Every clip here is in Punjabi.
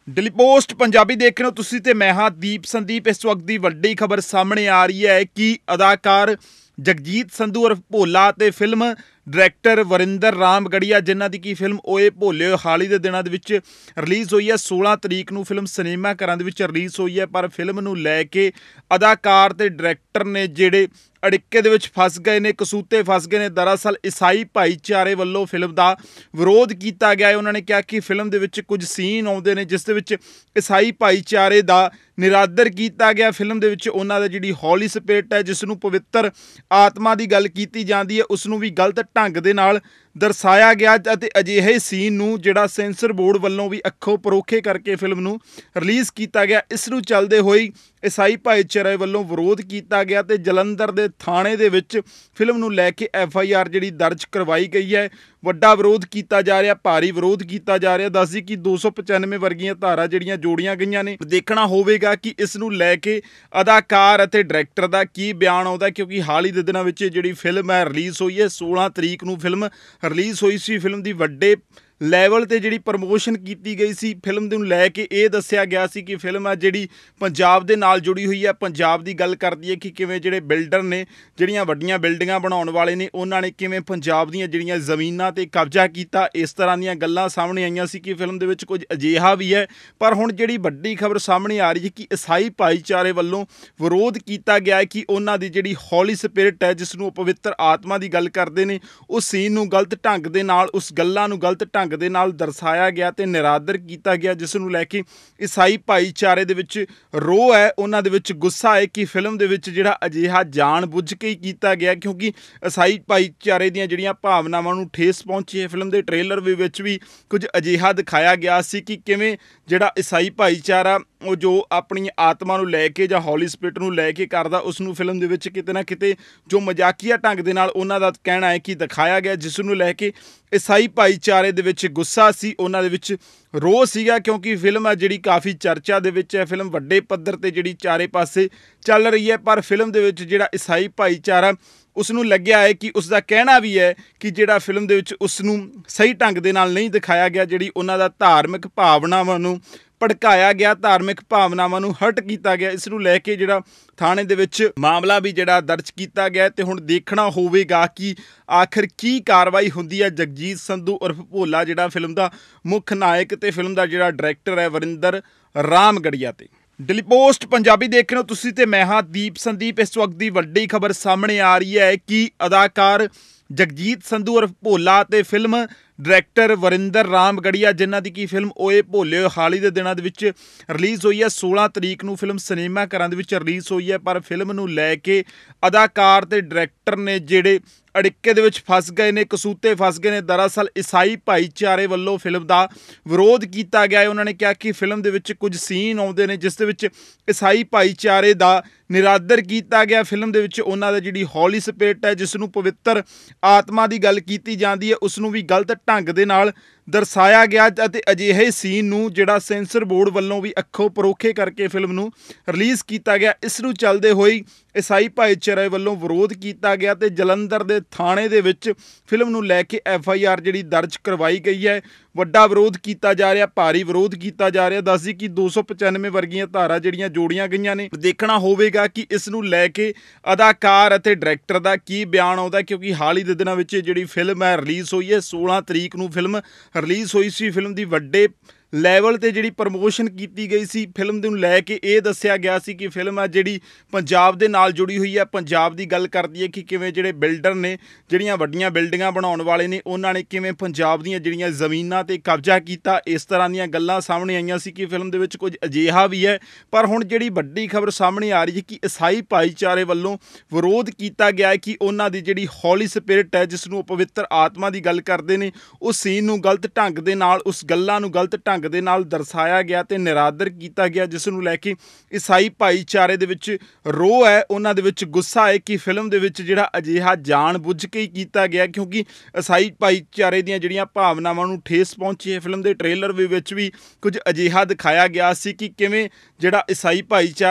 ਡੇਲੀ ਪੋਸਟ ਪੰਜਾਬੀ ਦੇਖ ਰਹੇ ਹੋ ਤੁਸੀਂ ਤੇ ਮੈਂ ਹਾਂ ਦੀਪ ਸੰਦੀਪ। ਇਸ ਵਕਤ ਦੀ ਵੱਡੀ ਖਬਰ ਸਾਹਮਣੇ ਆ ਰਹੀ ਹੈ ਕਿ ਅਦਾਕਾਰ ਜਗਜੀਤ ਸੰਧੂ ਉਰਫ ਭੋਲਾ ਤੇ ਫਿਲਮ ਡਾਇਰੈਕਟਰ ਵਰਿੰਦਰ ਰਾਮਗੜੀਆ ਜਿਨ੍ਹਾਂ ਦੀ ਕੀ ਫਿਲਮ ਓਏ ਭੋਲੇ ਹਾਲ ਹੀ ਦੇ ਦਿਨਾਂ ਦੇ ਵਿੱਚ ਰਿਲੀਜ਼ ਹੋਈ ਹੈ। 16 ਤਰੀਕ ਨੂੰ ਫਿਲਮ ਸਿਨੇਮਾ ਘਰਾਂ ਦੇ ਵਿੱਚ ਰਿਲੀਜ਼ ਹੋਈ ਹੈ, ਪਰ ਫਿਲਮ ਨੂੰ ਲੈ ਕੇ ਅਦਾਕਾਰ ਤੇ ਡਾਇਰੈਕਟਰ ਨੇ ਜਿਹੜੇ ਅੜਿੱਕੇ ਦੇ ਵਿੱਚ ਫਸ ਗਏ ਨੇ, ਕਸੂਤੇ ਫਸ ਗਏ ਨੇ। ਦਰਅਸਲ ਈਸਾਈ ਭਾਈਚਾਰੇ ਵੱਲੋਂ ਫਿਲਮ ਦਾ ਵਿਰੋਧ ਕੀਤਾ ਗਿਆ ਹੈ। ਉਹਨਾਂ ਨੇ ਕਿਹਾ ਕਿ ਫਿਲਮ ਦੇ ਵਿੱਚ ਕੁਝ ਸੀਨ ਆਉਂਦੇ ਨੇ ਜਿਸ ਦੇ ਵਿੱਚ ਈਸਾਈ ਭਾਈਚਾਰੇ ਦਾ ਨਿਰਾਦਰ ਕੀਤਾ ਗਿਆ। ਫਿਲਮ ਦੇ ਵਿੱਚ ਉਹਨਾਂ ਦਾ ਜਿਹੜੀ ਹੌਲੀ ਸਪਿਰਿਟ ਹੈ, ਜਿਸ ਨੂੰ ਪਵਿੱਤਰ ਆਤਮਾ ਦੀ ਗੱਲ ਕੀਤੀ ਜਾਂਦੀ ਹੈ, ਉਸ ਨੂੰ ਵੀ ਗਲਤ ਢੰਗ ਦੇ ਨਾਲ ਦਰਸਾਇਆ ਗਿਆ ਅਤੇ ਅਜਿਹੇ ਸੀਨ ਨੂੰ ਜਿਹੜਾ ਸੈਂਸਰ ਬੋਰਡ ਵੱਲੋਂ ਵੀ ਅੱਖੋਂ ਪਰੋਖੇ ਕਰਕੇ ਫਿਲਮ ਨੂੰ ਰਿਲੀਜ਼ ਕੀਤਾ ਗਿਆ। ਇਸ ਨੂੰ ਚੱਲਦੇ ਹੋਏ ਈਸਾਈ ਭਾਈਚਾਰੇ ਵੱਲੋਂ ਵਿਰੋਧ ਕੀਤਾ ਗਿਆ ਤੇ ਜਲੰਧਰ ਦੇ ਥਾਣੇ ਦੇ ਵਿੱਚ ਫਿਲਮ ਨੂੰ ਲੈ ਕੇ FIR ਜਿਹੜੀ ਦਰਜ ਕਰਵਾਈ ਗਈ ਹੈ। ਵੱਡਾ ਵਿਰੋਧ ਕੀਤਾ ਜਾ ਰਿਹਾ, ਭਾਰੀ ਵਿਰੋਧ ਕੀਤਾ ਜਾ ਰਿਹਾ। ਦੱਸਦੀ ਕਿ 295 ਵਰਗੀਆਂ ਧਾਰਾ ਜਿਹੜੀਆਂ ਜੋੜੀਆਂ ਗਈਆਂ ਨੇ। ਦੇਖਣਾ ਹੋਵੇਗਾ ਕਿ ਇਸ ਨੂੰ ਲੈ ਕੇ ਅਦਾਕਾਰ ਅਤੇ ਡਾਇਰੈਕਟਰ ਦਾ ਕੀ ਬਿਆਨ ਆਉਂਦਾ, ਕਿਉਂਕਿ ਹਾਲ ਹੀ ਦੇ ਦਿਨਾਂ ਵਿੱਚ ਜਿਹੜੀ ਫਿਲਮ ਹੈ ਰਿਲੀਜ਼ ਹੋਈ ਹੈ। 16 ਤਰੀਕ ਨੂੰ ਫਿਲਮ ਰਿਲੀਜ਼ ਹੋਈ ਸੀ। ਫਿਲਮ ਦੀ ਵੱਡੇ ਲੈਵਲ ਤੇ ਜਿਹੜੀ ਪ੍ਰਮੋਸ਼ਨ ਕੀਤੀ ਗਈ ਸੀ। ਫਿਲਮ ਨੂੰ ਲੈ ਕੇ ਇਹ ਦੱਸਿਆ ਗਿਆ ਸੀ ਕਿ ਫਿਲਮ ਹੈ ਜਿਹੜੀ ਪੰਜਾਬ ਦੇ ਨਾਲ ਜੁੜੀ ਹੋਈ ਹੈ। ਪੰਜਾਬ ਦੀ ਗੱਲ ਕਰਦੀ ਹੈ ਕਿ ਕਿਵੇਂ ਜਿਹੜੇ ਬਿਲਡਰ ਨੇ, ਜਿਹੜੀਆਂ ਵੱਡੀਆਂ ਬਿਲਡਿੰਗਾਂ ਬਣਾਉਣ ਵਾਲੇ ਨੇ, ਉਹਨਾਂ ਨੇ ਕਿਵੇਂ ਪੰਜਾਬ ਦੀਆਂ ਜਿਹੜੀਆਂ ਜ਼ਮੀਨਾਂ ਤੇ ਕਬਜ਼ਾ ਕੀਤਾ। ਇਸ ਤਰ੍ਹਾਂ ਦੀਆਂ ਗੱਲਾਂ ਸਾਹਮਣੇ ਆਈਆਂ ਸੀ ਕਿ ਫਿਲਮ ਦੇ ਵਿੱਚ ਕੁਝ ਅਜਿਹਾ ਵੀ ਹੈ। ਪਰ ਹੁਣ ਜਿਹੜੀ ਵੱਡੀ ਖਬਰ ਸਾਹਮਣੇ ਆ ਰਹੀ ਹੈ ਕਿ ਈਸਾਈ ਭਾਈਚਾਰੇ ਵੱਲੋਂ ਵਿਰੋਧ ਕੀਤਾ ਗਿਆ ਹੈ ਕਿ ਉਹਨਾਂ ਦੀ ਜਿਹੜੀ ਹੌਲੀ ਸਪਿਰਿਟ ਹੈ, ਜਿਸ ਨੂੰ ਪਵਿੱਤਰ ਆਤਮਾ ਦੀ ਗੱਲ ਕਰਦੇ ਨੇ, ਉਸ ਸੀਨ ਨੂੰ ਗਲਤ ਢੰਗ ਦੇ ਨਾਲ, ਉਸ ਗੱਲਾਂ ਨੂੰ ਗਲਤ ਢੰਗ ਦੇ ਨਾਲ ਦਰਸਾਇਆ ਗਿਆ ਤੇ ਨਿਰਾਦਰ ਕੀਤਾ ਗਿਆ, ਜਿਸ ਨੂੰ ਲੈ ਕੇ ਈਸਾਈ ਭਾਈਚਾਰੇ ਦੇ ਵਿੱਚ ਰੋਹ ਹੈ, ਉਹਨਾਂ ਦੇ ਵਿੱਚ ਗੁੱਸਾ ਹੈ ਕਿ ਫਿਲਮ ਦੇ ਵਿੱਚ ਜਿਹੜਾ ਅਜਿਹਾ ਜਾਣ ਬੁੱਝ ਕੇ ਹੀ ਕੀਤਾ ਗਿਆ, ਕਿਉਂਕਿ ਈਸਾਈ ਭਾਈਚਾਰੇ ਦੀਆਂ ਜਿਹੜੀਆਂ ਭਾਵਨਾਵਾਂ ਨੂੰ ਠੇਸ ਪਹੁੰਚੀ ਹੈ। ਫਿਲਮ ਦੇ ਟ੍ਰੇਲਰ ਵਿੱਚ ਵੀ ਕੁਝ ਅਜਿਹਾ ਦਿਖਾਇਆ ਗਿਆ ਸੀ ਕਿ ਕਿਵੇਂ ਜਿਹੜਾ ਈਸਾਈ ਭਾਈਚਾਰਾ ਉਹ ਜੋ ਆਪਣੀ ਆਤਮਾ ਨੂੰ ਲੈ ਕੇ ਜਾਂ ਹੌਲੀ ਸਪਿਰਿਟ ਨੂੰ ਲੈ ਕੇ ਕਰਦਾ, ਉਸ ਨੂੰ ਫਿਲਮ ਦੇ ਵਿੱਚ ਕਿਤੇ ਨਾ ਕਿਤੇ ਜੋ ਮਜ਼ਾਕੀਆ ਢੰਗ ਦੇ ਨਾਲ ਉਹਨਾਂ ਦਾ ਕਹਿਣਾ ਹੈ ਕਿ ਦਿਖਾਇਆ ਗਿਆ, ਜਿਸ ਨੂੰ ਲੈ ਕੇ ਈਸਾਈ ਭਾਈਚਾਰੇ ਦੇ ਵਿੱਚ ਗੁੱਸਾ ਸੀ, ਉਹਨਾਂ ਦੇ ਵਿੱਚ ਰੋਹ ਸੀਗਾ। ਕਿਉਂਕਿ ਫਿਲਮ ਹੈ ਜਿਹੜੀ ਕਾਫੀ ਚਰਚਾ ਦੇ ਵਿੱਚ ਹੈ। ਫਿਲਮ ਵੱਡੇ ਪੱਧਰ ਤੇ ਜਿਹੜੀ ਚਾਰੇ ਪਾਸੇ ਚੱਲ ਰਹੀ ਹੈ, ਪਰ ਫਿਲਮ ਦੇ ਵਿੱਚ ਜਿਹੜਾ ਈਸਾਈ ਭਾਈਚਾਰਾ ਉਸ ਨੂੰ ਲੱਗਿਆ ਹੈ ਕਿ ਉਸ ਦਾ ਕਹਿਣਾ ਵੀ ਹੈ ਕਿ ਜਿਹੜਾ ਫਿਲਮ ਦੇ ਵਿੱਚ ਉਸ ਨੂੰ ਸਹੀ ਢੰਗ ਦੇ ਨਾਲ ਨਹੀਂ ਦਿਖਾਇਆ ਗਿਆ, ਜਿਹੜੀ ਉਹਨਾਂ ਦਾ ਧਾਰਮਿਕ ਭਾਵਨਾਵਾਂ ਨੂੰ ਭੜਕਾਇਆ ਗਿਆ, ਧਾਰਮਿਕ ਭਾਵਨਾਵਾਂ ਨੂੰ ਹਰਟ ਕੀਤਾ ਗਿਆ। ਇਸ ਨੂੰ ਲੈ ਕੇ ਜਿਹੜਾ ਥਾਣੇ ਦੇ ਵਿੱਚ ਮਾਮਲਾ ਵੀ ਜਿਹੜਾ ਦਰਜ ਕੀਤਾ ਗਿਆ ਤੇ ਹੁਣ ਦੇਖਣਾ ਹੋਵੇਗਾ ਕਿ ਆਖਿਰ ਕੀ ਕਾਰਵਾਈ ਹੁੰਦੀ ਹੈ। ਜਗਜੀਤ ਸੰਧੂ ਉਰਫ ਭੋਲਾ ਜਿਹੜਾ ਫਿਲਮ ਦਾ ਮੁੱਖ ਨਾਇਕ ਤੇ ਫਿਲਮ ਦਾ ਜਿਹੜਾ ਡਾਇਰੈਕਟਰ ਹੈ ਵਰਿੰਦਰ ਰਾਮਗੜੀਆ ਤੇ। ਡੇਲੀ ਪੋਸਟ ਪੰਜਾਬੀ ਦੇਖ ਰਹੇ ਹੋ ਤੁਸੀਂ ਤੇ ਮੈਂ ਹਾਂ ਦੀਪ ਸੰਦੀਪ। ਇਸ ਵਕਤ ਦੀ ਵੱਡੀ ਖਬਰ ਸਾਹਮਣੇ ਆ ਰਹੀ ਹੈ ਕਿ ਅਦਾਕਾਰ ਜਗਜੀਤ ਸੰਧੂ ਉਰਫ ਭੋਲਾ ਤੇ ਫਿਲਮ ਡਾਇਰੈਕਟਰ ਵਰਿੰਦਰ ਰਾਮਗੜੀਆ ਜਿਨ੍ਹਾਂ ਦੀ ਕੀ ਫਿਲਮ ਓਏ ਭੋਲੇ ਹਾਲ ਹੀ ਦੇ ਦਿਨਾਂ ਦੇ ਵਿੱਚ ਰਿਲੀਜ਼ ਹੋਈ ਹੈ। 16 ਤਰੀਕ ਨੂੰ ਫਿਲਮ ਸਿਨੇਮਾ ਘਰਾਂ ਦੇ ਵਿੱਚ ਰਿਲੀਜ਼ ਹੋਈ ਹੈ, ਪਰ ਫਿਲਮ ਨੂੰ ਲੈ ਕੇ ਅਦਾਕਾਰ ਤੇ ਡਾਇਰੈਕਟਰ ਨੇ ਜਿਹੜੇ ਅੜਿੱਕੇ ਦੇ ਵਿੱਚ ਫਸ ਗਏ ਨੇ, ਕਸੂਤੇ ਫਸ ਗਏ ਨੇ। ਦਰਅਸਲ ਈਸਾਈ ਭਾਈਚਾਰੇ ਵੱਲੋਂ ਫਿਲਮ ਦਾ ਵਿਰੋਧ ਕੀਤਾ ਗਿਆ ਹੈ। ਉਹਨਾਂ ਨੇ ਕਿਹਾ ਕਿ ਫਿਲਮ ਦੇ ਵਿੱਚ ਕੁਝ ਸੀਨ ਆਉਂਦੇ ਨੇ ਜਿਸ ਦੇ ਵਿੱਚ ਈਸਾਈ ਭਾਈਚਾਰੇ ਦਾ ਨਿਰਾਦਰ ਕੀਤਾ ਗਿਆ। ਫਿਲਮ ਦੇ ਵਿੱਚ ਉਹਨਾਂ ਦਾ ਜਿਹੜੀ ਹੌਲੀ ਸਪਿਰਿਟ ਹੈ, ਜਿਸ ਨੂੰ ਪਵਿੱਤਰ ਆਤਮਾ ਦੀ ਗੱਲ ਕੀਤੀ ਜਾਂਦੀ ਹੈ, ਉਸ ਨੂੰ ਵੀ ਗਲਤ ਢੰਗ ਦੇ ਨਾਲ ਦਰਸਾਇਆ ਗਿਆ ਅਤੇ ਅਜਿਹੇ ਸੀਨ ਨੂੰ ਜਿਹੜਾ ਸੈਂਸਰ ਬੋਰਡ ਵੱਲੋਂ ਵੀ ਅੱਖੋਂ ਪਰੋਖੇ ਕਰਕੇ ਫਿਲਮ ਨੂੰ ਰਿਲੀਜ਼ ਕੀਤਾ ਗਿਆ। ਇਸ ਨੂੰ ਚੱਲਦੇ ਹੋਏ ਈਸਾਈ ਭਾਈਚਾਰੇ ਵੱਲੋਂ ਵਿਰੋਧ ਕੀਤਾ ਗਿਆ ਤੇ ਜਲੰਧਰ ਦੇ ਥਾਣੇ ਦੇ ਵਿੱਚ ਫਿਲਮ ਨੂੰ ਲੈ ਕੇ FIR ਜਿਹੜੀ ਦਰਜ ਕਰਵਾਈ ਗਈ ਹੈ। ਵੱਡਾ ਵਿਰੋਧ ਕੀਤਾ ਜਾ ਰਿਹਾ, ਭਾਰੀ ਵਿਰੋਧ ਕੀਤਾ ਜਾ ਰਿਹਾ। ਦੱਸਦੀ ਕਿ 295 ਵਰਗੀਆਂ ਧਾਰਾ ਜਿਹੜੀਆਂ ਜੋੜੀਆਂ ਗਈਆਂ ਨੇ। ਦੇਖਣਾ ਹੋਵੇਗਾ ਕਿ ਇਸ ਨੂੰ ਲੈ ਕੇ ਅਦਾਕਾਰ ਅਤੇ ਡਾਇਰੈਕਟਰ ਦਾ ਕੀ ਬਿਆਨ ਆਉਂਦਾ, ਕਿਉਂਕਿ ਹਾਲ ਹੀ ਦੇ ਦਿਨਾਂ ਵਿੱਚ ਜਿਹੜੀ ਫਿਲਮ ਹੈ ਰਿਲੀਜ਼ ਹੋਈ ਹੈ। 16 ਤਰੀਕ ਨੂੰ ਫਿਲਮ ਰਿਲੀਜ਼ ਹੋਈ ਸੀ। ਫਿਲਮ ਦੀ ਵੱਡੇ ਲੈਵਲ ਤੇ ਜਿਹੜੀ ਪ੍ਰਮੋਸ਼ਨ ਕੀਤੀ ਗਈ ਸੀ। ਫਿਲਮ ਨੂੰ ਲੈ ਕੇ ਇਹ ਦੱਸਿਆ ਗਿਆ ਸੀ ਕਿ ਫਿਲਮ ਹੈ ਜਿਹੜੀ ਪੰਜਾਬ ਦੇ ਨਾਲ ਜੁੜੀ ਹੋਈ ਹੈ। ਪੰਜਾਬ ਦੀ ਗੱਲ ਕਰਦੀ ਹੈ ਕਿ ਕਿਵੇਂ ਜਿਹੜੇ ਬਿਲਡਰ ਨੇ, ਜਿਹੜੀਆਂ ਵੱਡੀਆਂ ਬਿਲਡਿੰਗਾਂ ਬਣਾਉਣ ਵਾਲੇ ਨੇ, ਉਹਨਾਂ ਨੇ ਕਿਵੇਂ ਪੰਜਾਬ ਦੀਆਂ ਜਿਹੜੀਆਂ ਜ਼ਮੀਨਾਂ ਤੇ ਕਬਜ਼ਾ ਕੀਤਾ। ਇਸ ਤਰ੍ਹਾਂ ਦੀਆਂ ਗੱਲਾਂ ਸਾਹਮਣੇ ਆਈਆਂ ਸੀ ਕਿ ਫਿਲਮ ਦੇ ਵਿੱਚ ਕੁਝ ਅਜਿਹਾ ਵੀ ਹੈ। ਪਰ ਹੁਣ ਜਿਹੜੀ ਵੱਡੀ ਖਬਰ ਸਾਹਮਣੇ ਆ ਰਹੀ ਹੈ ਕਿ ਈਸਾਈ ਭਾਈਚਾਰੇ ਵੱਲੋਂ ਵਿਰੋਧ ਕੀਤਾ ਗਿਆ ਹੈ ਕਿ ਉਹਨਾਂ ਦੀ ਜਿਹੜੀ ਹੌਲੀ ਸਪਿਰਿਟ ਹੈ, ਜਿਸ ਨੂੰ ਪਵਿੱਤਰ ਆਤਮਾ ਦੀ ਗੱਲ ਕਰਦੇ ਨੇ, ਉਸ ਸੀਨ ਨੂੰ ਗਲਤ ਢੰਗ ਦੇ ਨਾਲ, ਉਸ ਗੱਲਾਂ ਨੂੰ ਗਲਤ ਢੰਗ ਦੇ ਨਾਲ ਦਰਸਾਇਆ ਗਿਆ ਤੇ ਨਿਰਾਦਰ ਕੀਤਾ ਗਿਆ, ਜਿਸ ਨੂੰ ਲੈ ਕੇ ਈਸਾਈ ਭਾਈਚਾਰੇ ਦੇ ਵਿੱਚ ਰੋਹ ਹੈ, ਉਹਨਾਂ ਦੇ ਵਿੱਚ ਗੁੱਸਾ ਹੈ ਕਿ ਫਿਲਮ ਦੇ ਵਿੱਚ ਜਿਹੜਾ ਅਜਿਹਾ ਜਾਣ ਬੁੱਝ ਕੇ ਹੀ ਕੀਤਾ ਗਿਆ, ਕਿਉਂਕਿ ਈਸਾਈ ਭਾਈਚਾਰੇ ਦੀਆਂ ਜਿਹੜੀਆਂ ਭਾਵਨਾਵਾਂ ਨੂੰ ਠੇਸ ਪਹੁੰਚੀ ਹੈ। ਫਿਲਮ ਦੇ ਟ੍ਰੇਲਰ ਵਿੱਚ ਵੀ ਕੁਝ ਅਜਿਹਾ ਦਿਖਾਇਆ ਗਿਆ ਸੀ ਕਿ ਕਿਵੇਂ ਜਿਹੜਾ ਈਸਾਈ ਭਾਈਚਾਰਾ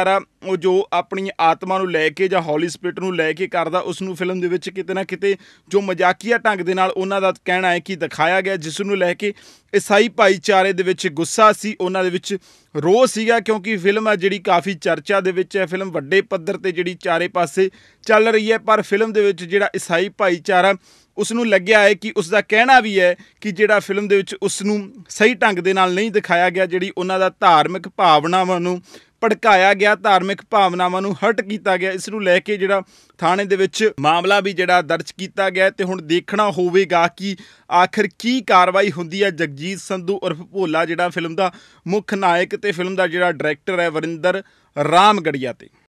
ਉਹ ਜੋ ਆਪਣੀ ਆਤਮਾ ਨੂੰ ਲੈ ਕੇ ਜਾਂ ਹੌਲੀ ਸਪਿਰਿਟ ਨੂੰ ਲੈ ਕੇ ਕਰਦਾ, ਉਸ ਨੂੰ ਫਿਲਮ ਦੇ ਵਿੱਚ ਕਿਤੇ ਨਾ ਕਿਤੇ ਜੋ ਮਜ਼ਾਕੀਆ ਢੰਗ ਦੇ ਨਾਲ ਉਹਨਾਂ ਦਾ ਕਹਿਣਾ ਹੈ ਕਿ ਦਿਖਾਇਆ ਗਿਆ, ਜਿਸ ਨੂੰ ਲੈ ਕੇ ਈਸਾਈ ਭਾਈਚਾਰੇ ਦੇ ਵਿੱਚ ਗੁੱਸਾ ਸੀ, ਉਹਨਾਂ ਦੇ ਵਿੱਚ ਰੋਹ ਸੀਗਾ, ਕਿਉਂਕਿ ਫਿਲਮ ਹੈ ਜਿਹੜੀ ਕਾਫੀ ਚਰਚਾ ਦੇ ਵਿੱਚ ਹੈ। ਫਿਲਮ ਵੱਡੇ ਪੱਧਰ 'ਤੇ ਜਿਹੜੀ ਚਾਰੇ ਪਾਸੇ ਚੱਲ ਰਹੀ ਹੈ, ਪਰ ਫਿਲਮ ਦੇ ਵਿੱਚ ਜਿਹੜਾ ਈਸਾਈ ਭਾਈਚਾਰਾ ਉਸ ਨੂੰ ਲੱਗਿਆ ਹੈ ਕਿ ਉਸ ਦਾ ਕਹਿਣਾ ਵੀ ਹੈ ਕਿ ਜਿਹੜਾ ਫਿਲਮ ਦੇ ਵਿੱਚ ਉਸ ਨੂੰ ਸਹੀ ਢੰਗ ਦੇ ਨਾਲ ਨਹੀਂ ਦਿਖਾਇਆ ਗਿਆ, ਜਿਹੜੀ ਉਹਨਾਂ ਦਾ ਧਾਰਮਿਕ ਭਾਵਨਾਵਾਂ ਨੂੰ ਭੜਕਾਇਆ ਗਿਆ, ਧਾਰਮਿਕ ਭਾਵਨਾਵਾਂ ਨੂੰ ਹਰਟ ਕੀਤਾ ਗਿਆ। ਇਸ ਨੂੰ ਲੈ ਕੇ ਜਿਹੜਾ ਥਾਣੇ ਦੇ ਵਿੱਚ ਮਾਮਲਾ ਵੀ ਜਿਹੜਾ ਦਰਜ ਕੀਤਾ ਗਿਆ ਅਤੇ ਹੁਣ ਦੇਖਣਾ ਹੋਵੇਗਾ ਕਿ ਆਖਿਰ ਕੀ ਕਾਰਵਾਈ ਹੁੰਦੀ ਹੈ ਜਗਜੀਤ ਸੰਧੂ ਉਰਫ ਭੋਲਾ, ਜਿਹੜਾ ਫਿਲਮ ਦਾ ਮੁੱਖ ਨਾਇਕ ਅਤੇ ਫਿਲਮ ਦਾ ਜਿਹੜਾ ਡਾਇਰੈਕਟਰ ਹੈ ਵਰਿੰਦਰ ਰਾਮਗੜੀਆ 'ਤੇ।